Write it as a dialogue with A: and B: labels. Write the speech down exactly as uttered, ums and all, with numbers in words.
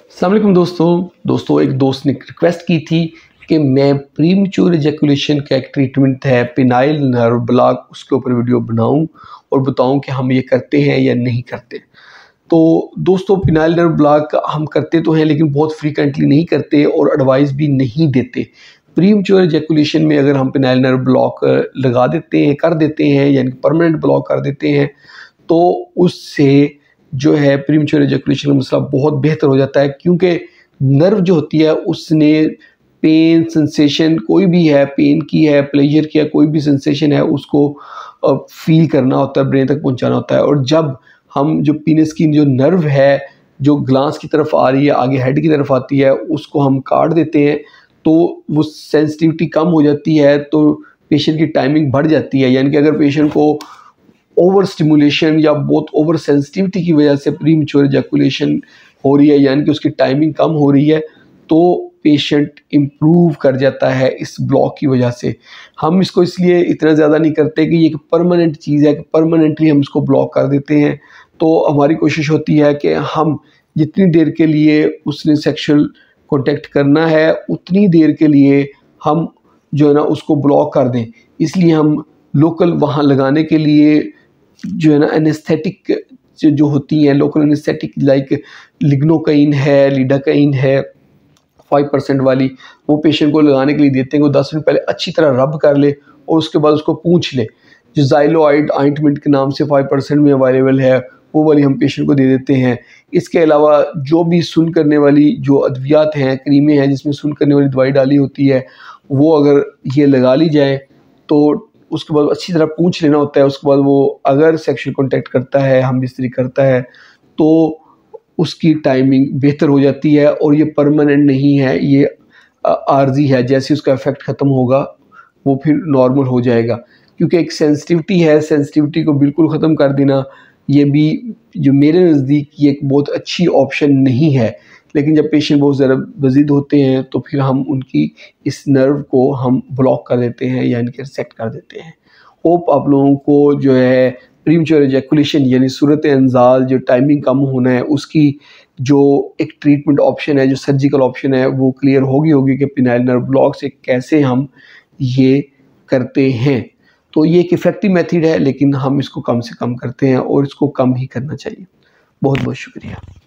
A: अस्सलाम वालेकुम दोस्तों दोस्तों एक दोस्त ने रिक्वेस्ट की थी कि मैं प्रीमेच्योर एजैकुलेशन का एक ट्रीटमेंट है पेनाइल नर्व ब्लॉक उसके ऊपर वीडियो बनाऊं और बताऊं कि हम ये करते हैं या नहीं करते। तो दोस्तों पेनाइल नर्व ब्लॉक हम करते तो हैं लेकिन बहुत फ्रीक्वेंटली नहीं करते और एडवाइस भी नहीं देते। प्रीमेच्योर एजैकुलेशन में अगर हम पेनाइल नर्व ब्लॉक लगा देते हैं कर देते हैं यानी परमानेंट ब्लॉक कर देते हैं तो उससे जो है प्रीमेच्योर एजैकुलेशन का मसला बहुत बेहतर हो जाता है, क्योंकि नर्व जो होती है उसने पेन सेंसेशन कोई भी है, पेन की है, प्लेजर की है, कोई भी सेंसेशन है उसको फील करना होता है, ब्रेन तक पहुंचाना होता है। और जब हम जो पीनस की जो नर्व है जो ग्लांस की तरफ आ रही है, आगे हेड की तरफ आती है, उसको हम काट देते हैं तो वो सेंसिटिविटी कम हो जाती है, तो पेशेंट की टाइमिंग बढ़ जाती है। यानी कि अगर पेशेंट को ओवर स्टिमुलेशन या बहुत ओवर सेंसिटिविटी की वजह से प्रीमेच्योर एजैकुलेशन हो रही है यानी कि उसकी टाइमिंग कम हो रही है तो पेशेंट इम्प्रूव कर जाता है इस ब्लॉक की वजह से। हम इसको इसलिए इतना ज़्यादा नहीं करते कि ये एक परमानेंट चीज़ है कि परमानेंटली हम इसको ब्लॉक कर देते हैं। तो हमारी कोशिश होती है कि हम जितनी देर के लिए उसने सेक्सुअल कॉन्टेक्ट करना है उतनी देर के लिए हम जो है ना उसको ब्लॉक कर दें। इसलिए हम लोकल वहाँ लगाने के लिए जो है ना एनेस्थेटिक जो होती हैं लोकल एनेस्थेटिक लाइक लिग्नोकाइन है, लिडोकाइन है फाइव परसेंट वाली, वो पेशेंट को लगाने के लिए देते हैं। वो दस मिनट पहले अच्छी तरह रब कर ले और उसके बाद उसको पूंछ ले। जो ज़ाइलोआइड ऑइंटमेंट के नाम से फाइव परसेंट में अवेलेबल है वो वाली हम पेशेंट को दे देते हैं। इसके अलावा जो भी सुन करने वाली जो अद्वियात हैं, क्रीमें हैं जिसमें सुन करने वाली दवाई डाली होती है, वो अगर ये लगा ली जाए तो उसके बाद अच्छी तरह पूंछ लेना होता है। उसके बाद वो अगर सेक्सुअल कॉन्टैक्ट करता है, हम बिस्तरी करता है, तो उसकी टाइमिंग बेहतर हो जाती है और ये परमानेंट नहीं है, ये आर्जी है। जैसे उसका इफेक्ट ख़त्म होगा वो फिर नॉर्मल हो जाएगा, क्योंकि एक सेंसिटिविटी है, सेंसिटिविटी को बिल्कुल ख़त्म कर देना ये भी जो मेरे नज़दीक ये एक बहुत अच्छी ऑप्शन नहीं है। लेकिन जब पेशेंट बहुत ज़्यादा वजीद होते हैं तो फिर हम उनकी इस नर्व को हम ब्लॉक कर देते हैं यानी कि रिसेक्ट कर देते हैं। होप आप लोगों को जो है प्रीमेच्योर एजैकुलेशन यानी सूरत इंजाल जो टाइमिंग कम होना है उसकी जो एक ट्रीटमेंट ऑप्शन है, जो सर्जिकल ऑप्शन है, वो क्लियर होगी होगी कि पेनाइल नर्व ब्लॉक से कैसे हम ये करते हैं। तो ये एक इफ़ेक्टिव मेथड है लेकिन हम इसको कम से कम करते हैं और इसको कम ही करना चाहिए। बहुत बहुत शुक्रिया।